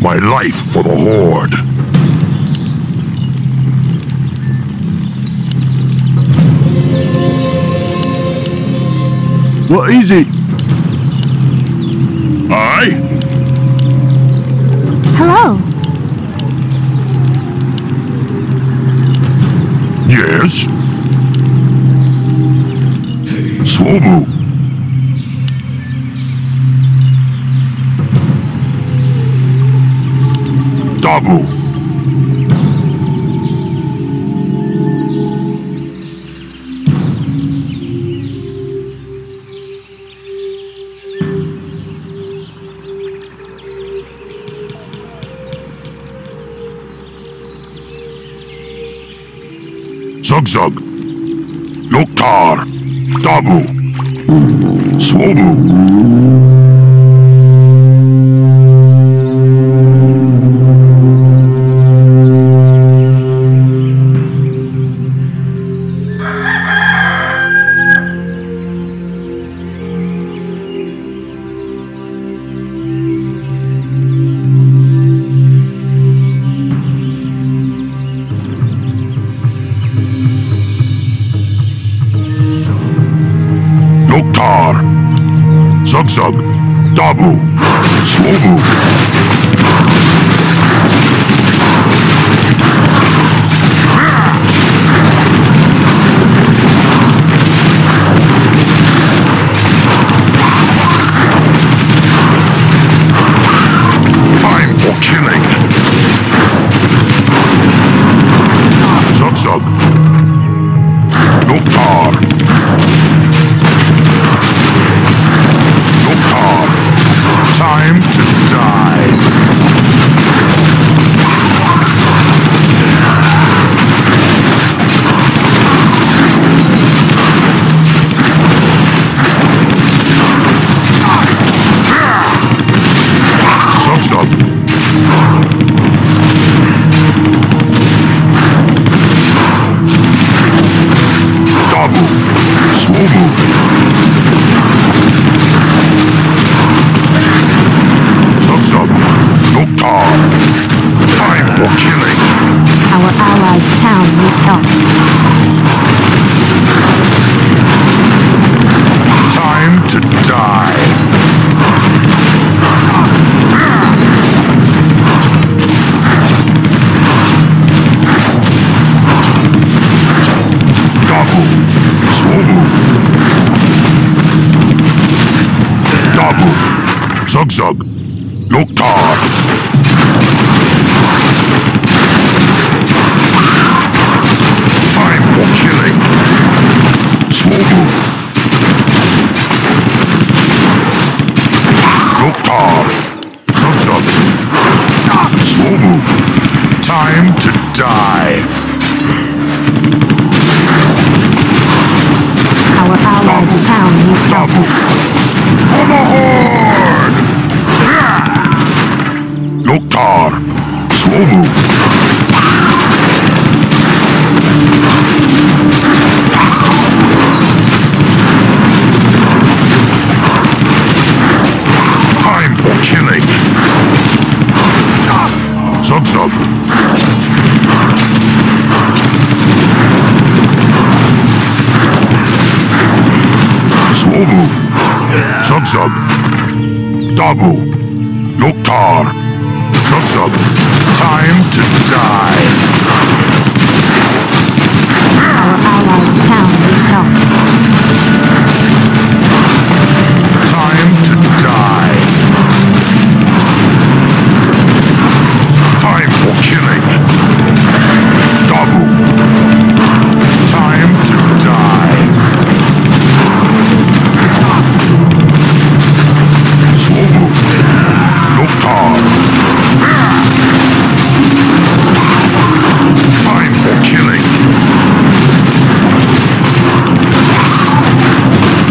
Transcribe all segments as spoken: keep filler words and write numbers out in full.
my life for the Horde. What is it? Aye? Hello. Yes? Swobu. Dabu. Zugzug. Loktar. Dabu. Swobu. Loktar. Zugzug. Dabu. Swobu. Time for killing. Zugzug. Loktar. Loktar. Time to die. Zugzug. Dabu. Swobu. Zugzug. Loktar. Time for killing. Our allies' town needs help. Time to die. Dabu. Swobu. Dabu. Zugzug. Loktar. Time for killing. Swobu. Loktar. Zugzug. Swobu. Time to die. Our allies' town needs help. Dabu. For the Horde! Loktar. Swobu. Time for killing. Zugzug. Swobu. Zugzug. Dabu. Loktar. Zugzug. Time to die. Our allies' town needs help. Time to die. Time for killing. Dabu. Time to die. Swobu. Loktar. Time for killing.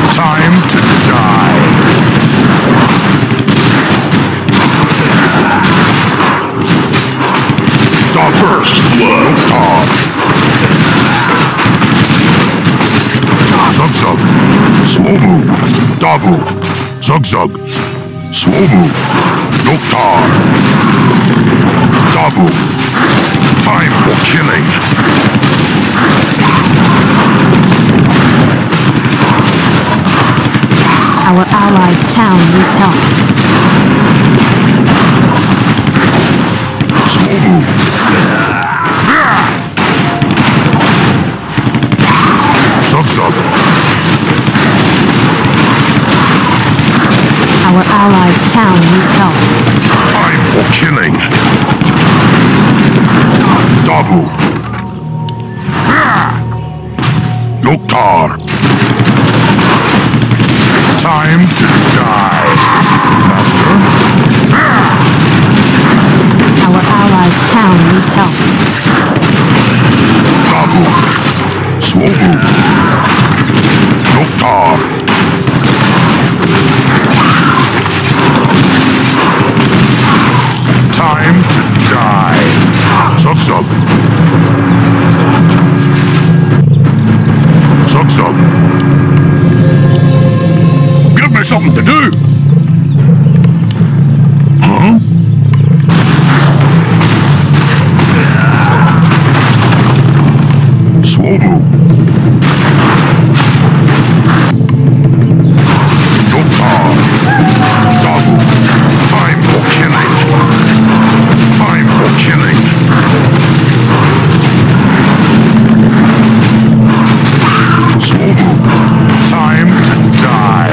Time to die. The first blood. Loktar. Zug-zug. Swobu. Dabu. Zug-zug. Swobu. Loktar. Dabu. Time for killing. Our allies' town needs help. Swobu. Zug-zug. Our allies' town needs help. Time for killing. Dabu. Loktar. Time to die. Master. Our allies' town needs help. Dabu. Swobu. Loktar. Time to die. Zug-zug. Zug-zug. Give me something to do. Huh? Swobu. Loktar. Dabu. Time for killing. Time for killing. Swobu. Time to die.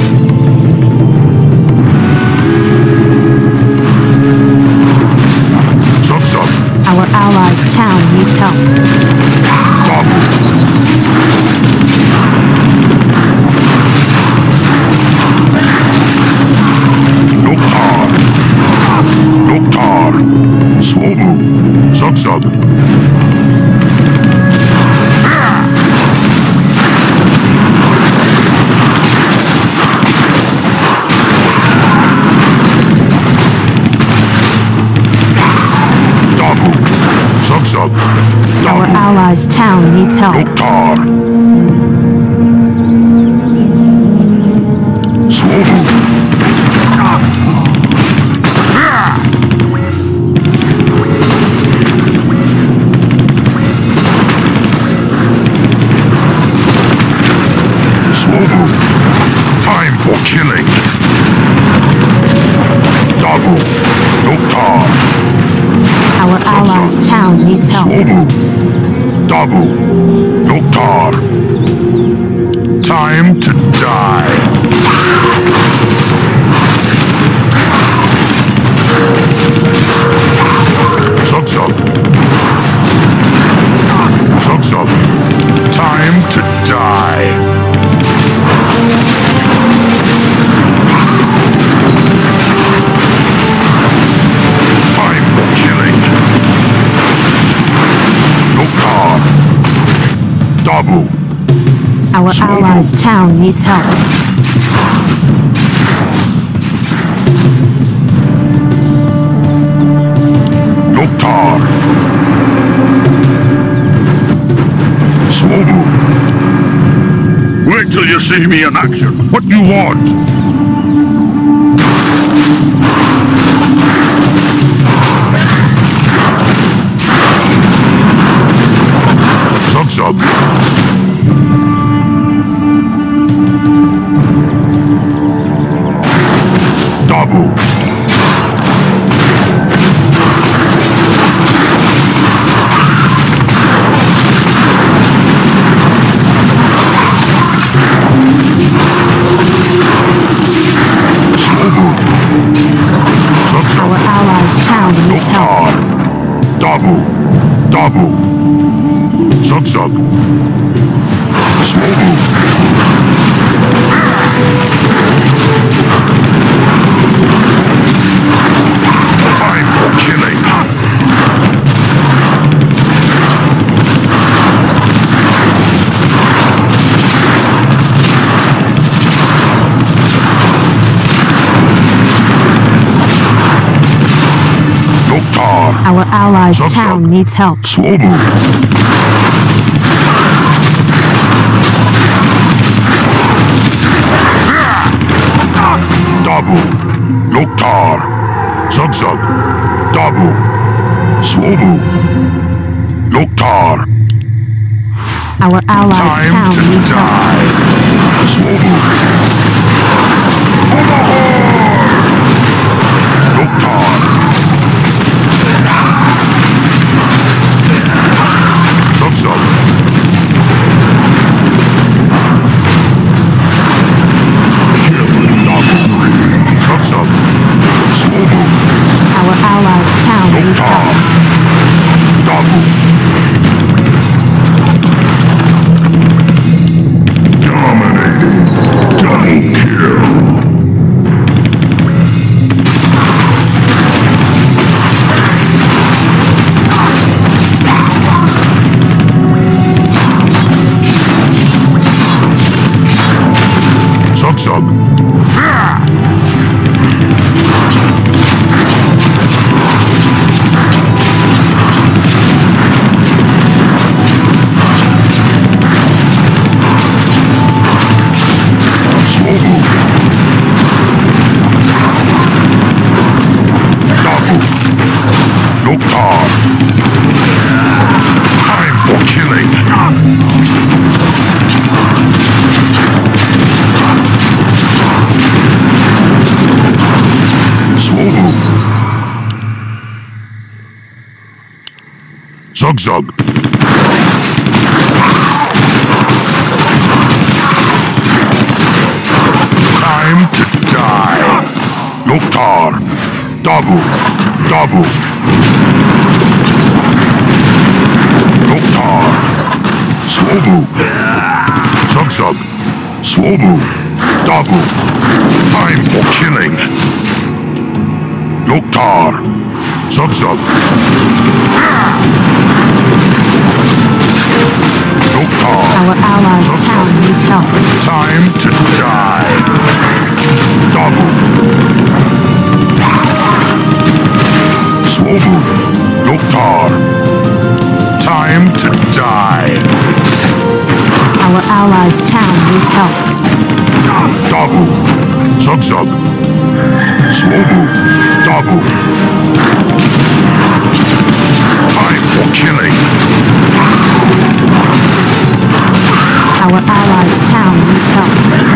Zug-zug. Our allies' town needs help. Dabu. Loktar. Loktar. Swobu. Zug-zug. Dabu. Zug-zug. Our Dabu. allies' town needs help. Loktar. Swobu. Swobu. Time for killing. Dabu. Loktar. Our allies' town needs help. Swobu. Dabu. Loktar. Time to die. Zug-zug. Zug-zug. Time to die. Time for killing. Loktar. Dabu. Our Swobu. allies' town needs help. Loktar. Swobu. Wait till you see me in action. What do you want? Zug-zug. Dabu. Swobu. Zug-zug. Our allies' town needs help. Loktar. Dabu. Dabu. Zug-zug. Swobu. Time for killing. Loktar. Our allies' Zug, town zug. needs help. Swobu. Dabu. Loktar. Zug Zug. Dabu. Swobu. Loktar. Our allies' Time town to needs help. die. Swobu. Overhaul. Loktar. Zug Zug. Zug Zug. Swobu. Our allies' town needs Loktar. help. Dabu. Dominating. Double kill. Zug Zug. Swobu. Dabu. Loktar. Time for killing. Swobu. Zug Zug. Time to die. Loktar. Dabu. Dabu. Loktar. Swobu. Zug Zug. Swobu. Dabu. Time for killing. Loktar. Zug Zug. Loktar. Our allies' Zug town Zug. needs help. Time to die. Dabu. Swobu. Loktar. Time to die. Our allies' town needs help. Dabu. Zug Zug. Swobu. Dabu. Time for killing. Our allies' town needs help.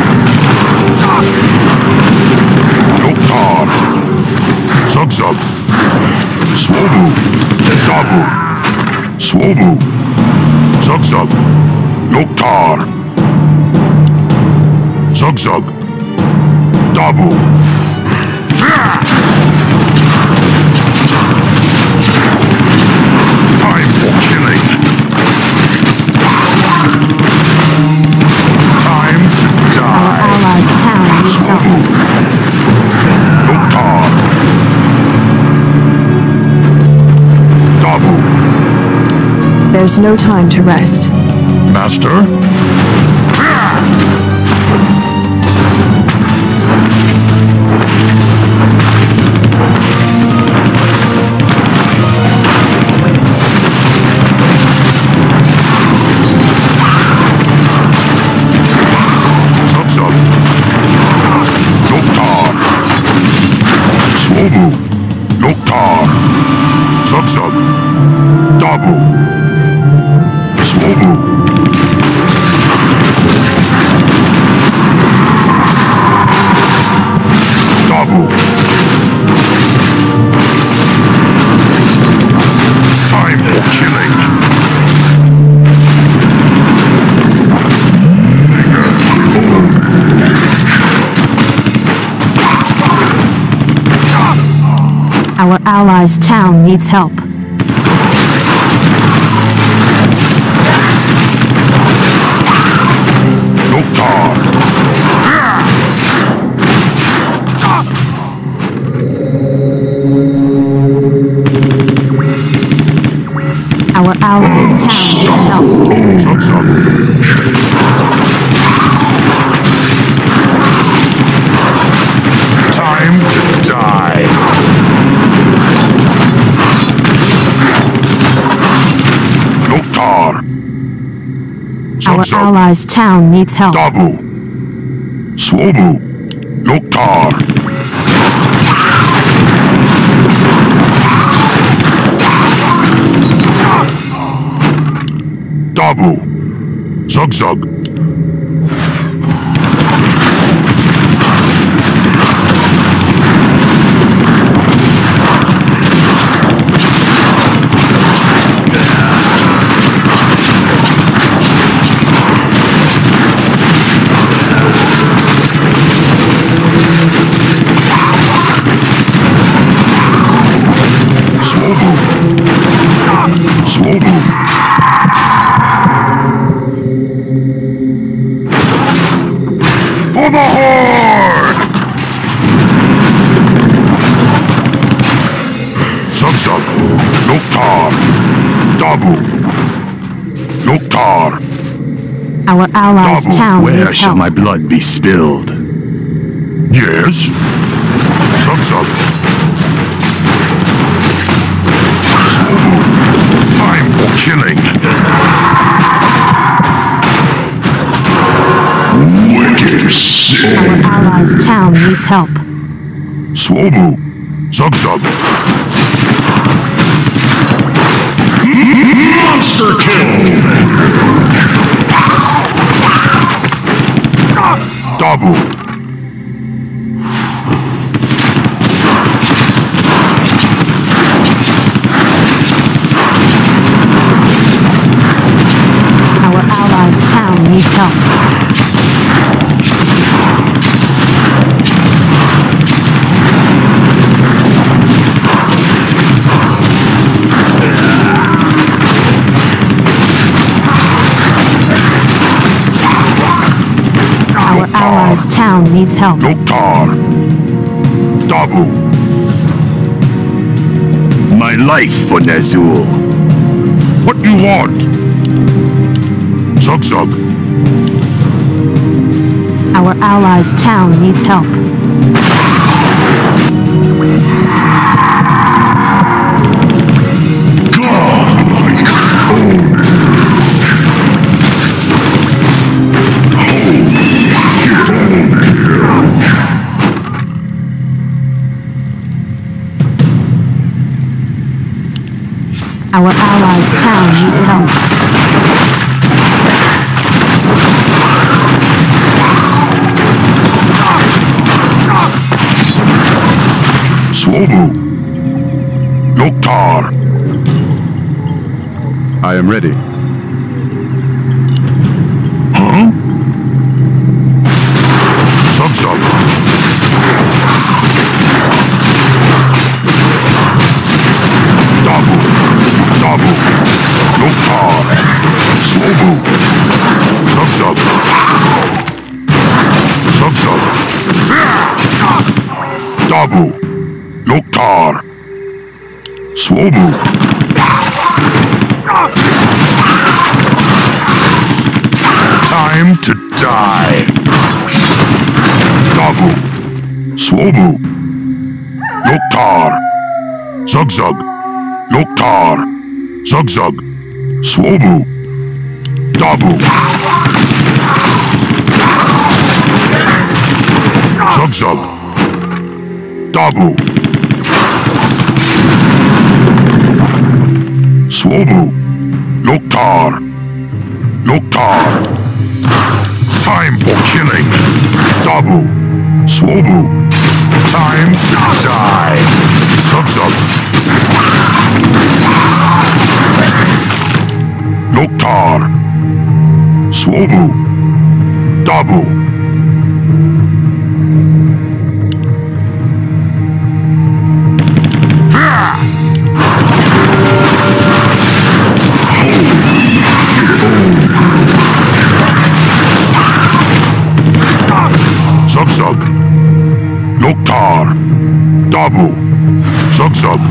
Loktar. Zug Zug. Swobu. Dabu. Swobu. Zug Zug. Loktar. Zug Zug. Dabu. Time for killing. Time to Our die. allies' town needs help. Swobu. Loktar. Dabu. There's no time to rest. Master? Zug Zug. Loktar. Swobu. Loktar. Zug Zug. Dabu. Swobu. Dabu. Time for killing. Our allies' town needs help. Loktar. Our allies' town needs help. Zug Zug. Time to die. Loktar. Our Zugzug. allies' town needs help. Dabu. Swobu. Loktar. Dabu. Zugzug. Swobu. Swobu. For the Horde! Zugzug. Loktar. Dabu. Loktar. Our allies' Dabu, town Where needs shall help. my blood be spilled? Yes? Zugzug. Swobu. Time for killing. Wicked sin. Our allies' town needs help. Swobu. Zugzug. Monster kill! Dabu. Our allies' town needs help. Our allies' town needs help. Loktar. Dabu. My life for Nazul. What you want? Zugzug. Our allies' town needs help. Our allies' town needs help. Swobu. Loktar. I am ready. Huh? Zugzug. Dabu. Dabu. Loktar. Swobu. Zugzug. Zugzug. Dabu. Loktar. Swobu. Time to die. Dabu. Swobu. Loktar. Zugzug. Loktar. Zugzug. Swobu. Dabu. Zugzug. Dabu. Swobu. Loktar. Loktar. Time for killing. Dabu. Swobu. Time to die. Zugzug. Loktar. Swobu. Dabu. Zugzug. Loktar. Dabu. Zugzug.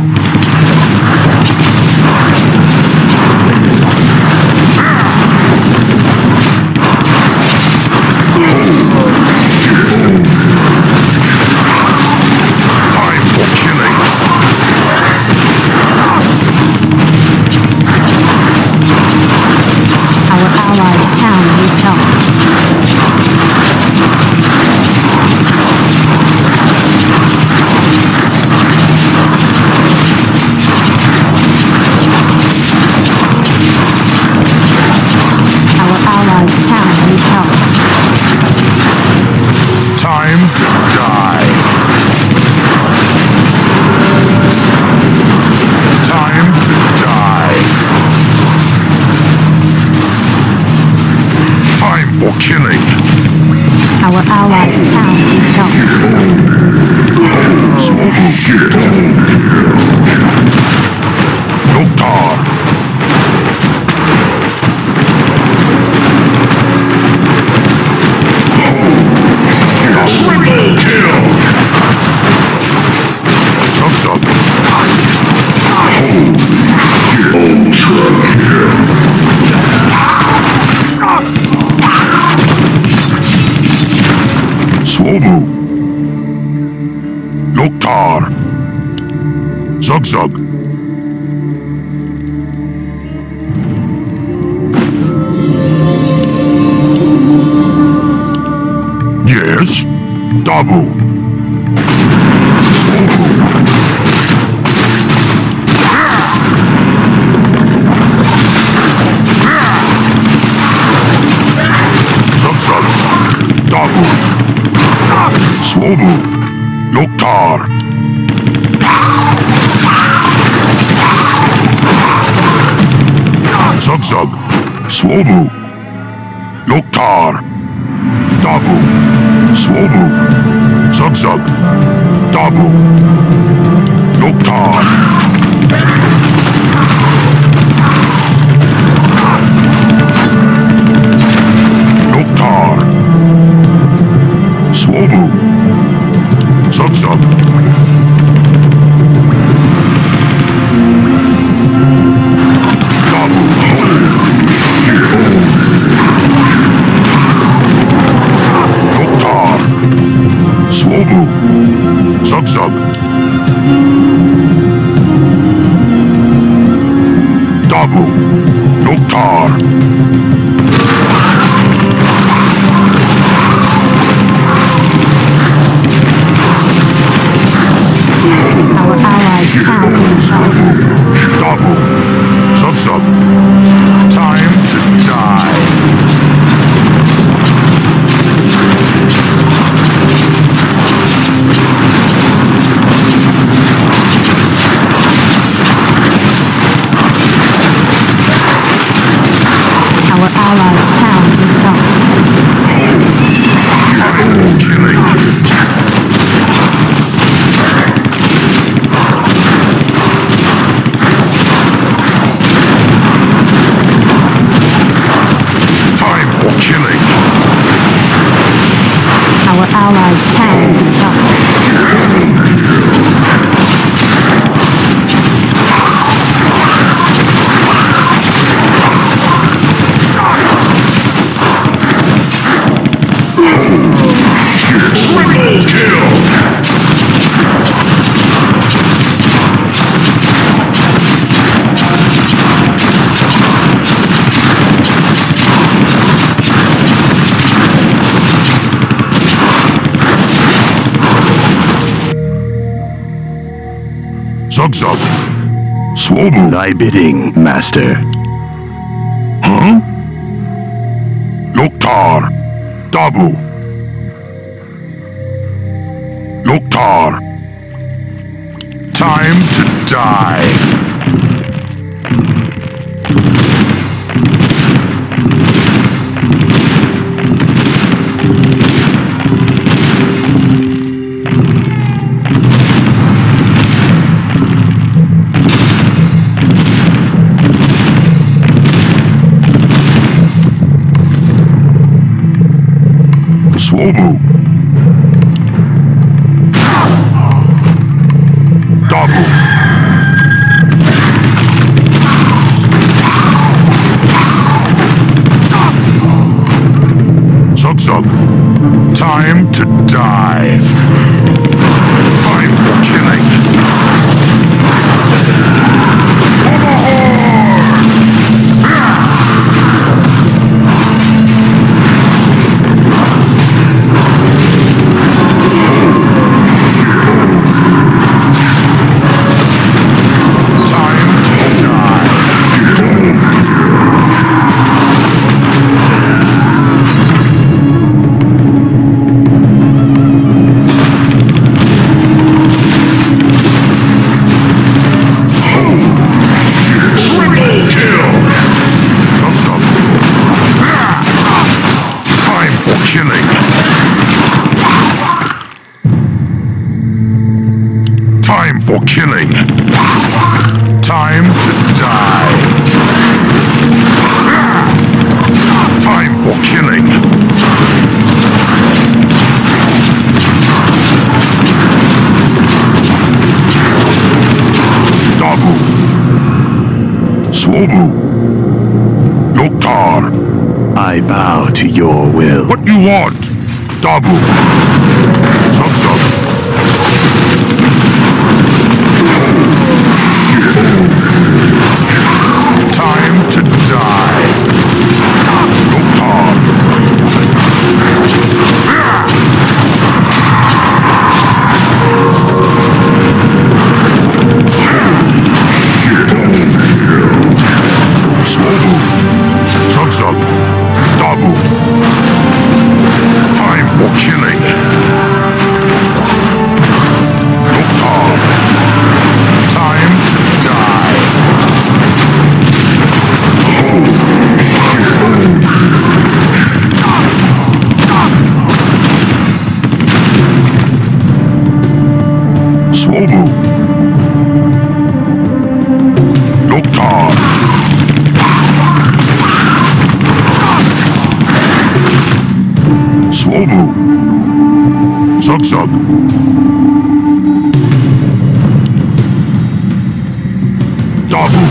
Time for killing. Zug-Zug. Yes? Dabu. Zug-Zug. Dabu. Swobu. Loktar. Zug-Zug. Swobu. Loktar. Dabu. Swobu. Zug-Zug. Dabu. Loktar. Loktar. Swobu. Zug-Zug. Dabu. Loktar. Swobu. Zug-Zug. Dabu. Loktar. Our allies' town needs help. Dabu. Zug-Zug. Time to die. Our allies' town needs help. Time for killing. Time for killing. Our allies' town needs help. Triple kill. Zug-Zug. Swobu. Thy bidding, master. Huh? Loktar. Dabu. Loktar. Time to die. Swobu. Dabu. Zug-Zug. Time to die. Time for killing. Overhorn! Time to die. Triple kill. Zug-Zug. Time for killing. Time for killing. Time to die. Time for killing. Dabu. Swobu. Loktar. I bow to your will. What you want? Dabu. Zug-Zug. Zugzug. Dabu.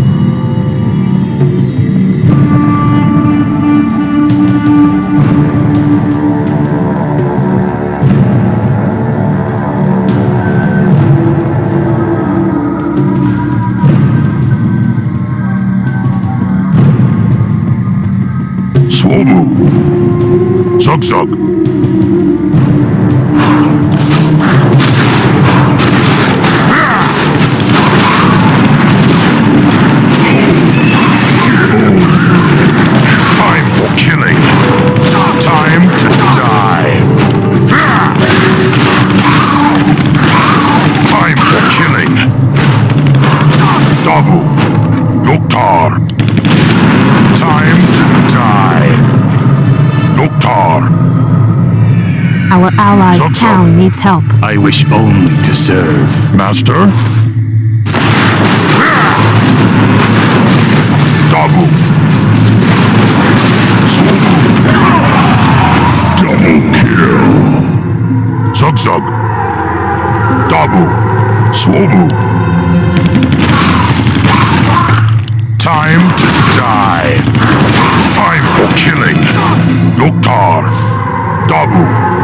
Swobu. Zugzug. Time for killing. Time to die. Time for killing. Dabu. Loktar. Time to die. Loktar. Our allies' Zugzug. town needs help. I wish only to serve. Master? Dabu. Swobu. Double kill. Zugzug. Dabu. Swobu. Time to die. Time for killing. Loktar. Dabu.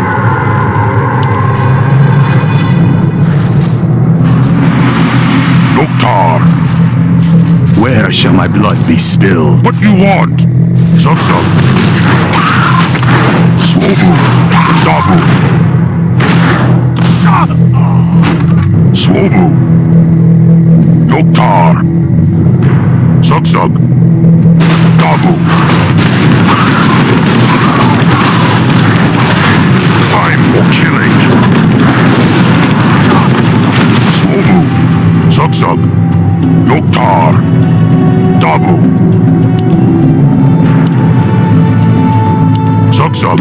Loktar. Where shall my blood be spilled? What you want? Zugzug. Swobu. Dabu. Swobu. Loktar. Zugzug. Dabu. Time for killing. Swobu. Zugzug. Loktar. Dabu. Zugzug.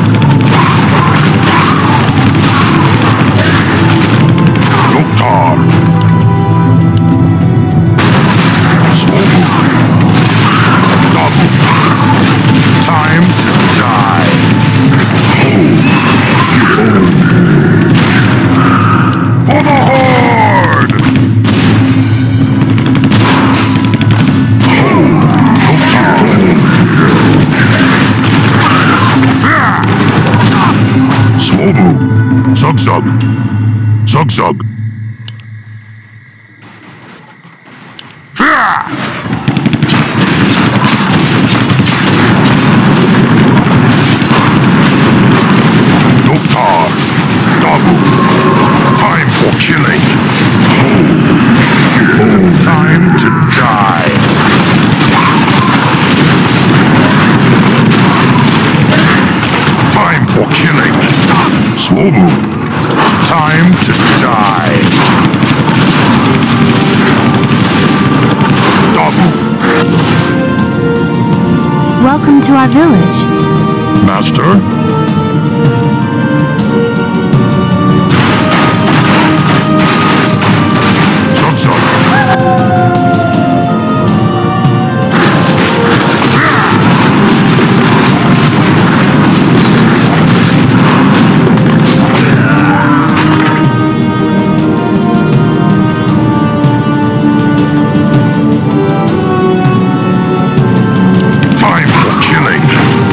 Loktar. Swobu. Dabu. Time to die. For the Horde! Swobu. Zugzug. Zugzug. Loktar. Dabu. Time for killing. Time to die. Time for killing. Swobu. Time to die. Dabu. Welcome to our village. Master? Zugzug. Time for killing.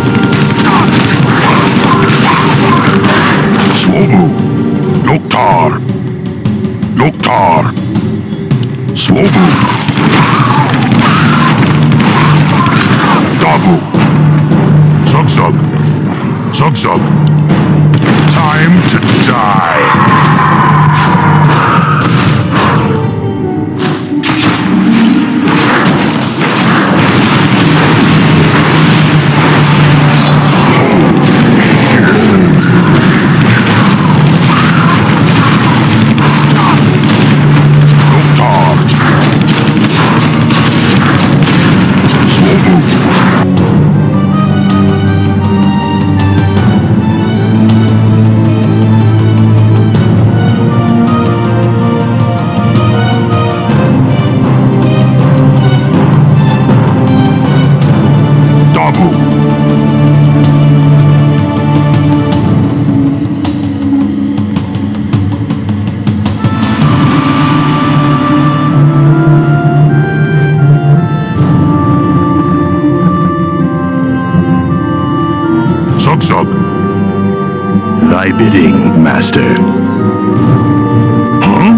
Swobu. Loktar. Loktar. Swobu. Dabu. Zugzug. Zugzug. Time to die. Loktar. Swobu. bidding, Master. Huh?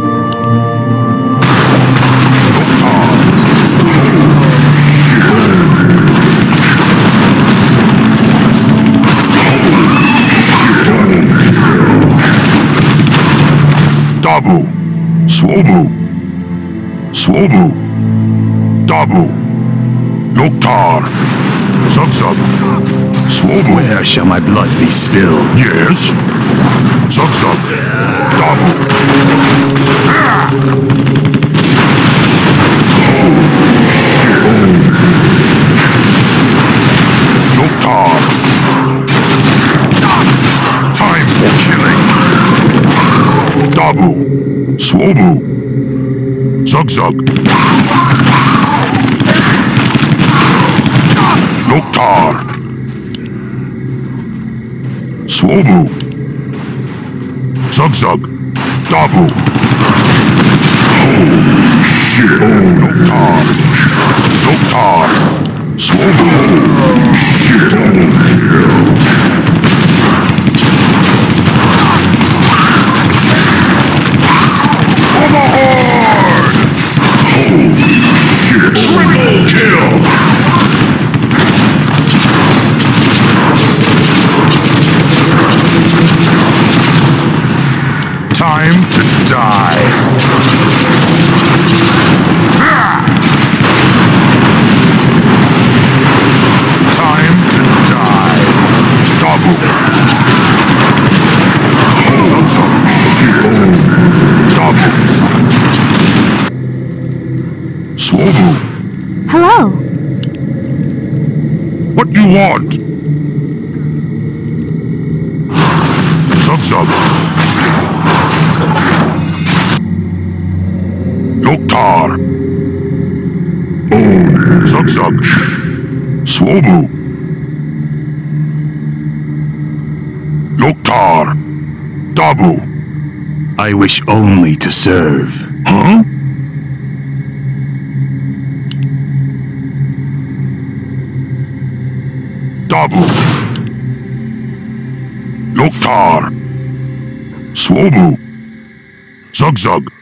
Dabu, Swobu, Swobu, Dabu, Loktar, Zugzug, Swobu. Where shall my blood be spilled? Yes, Zugzug, Dabu. Loktar. Time for killing. Dabu, Swobu, Zugzug, Loktar, Swobu, Zugzug, Dabu. Loktar, Loktar, Swobu. Overboard! Holy shit! Triple kill! Time to die. Ah! Time to die. Double. Zugzug. Double. Swobu. Hello. What you want? Zugzug. Loktar. Zugzug. Swobu. Loktar. Dabu. I wish only to serve. Huh? Dabu. Loktar. Swobu. Zugzug.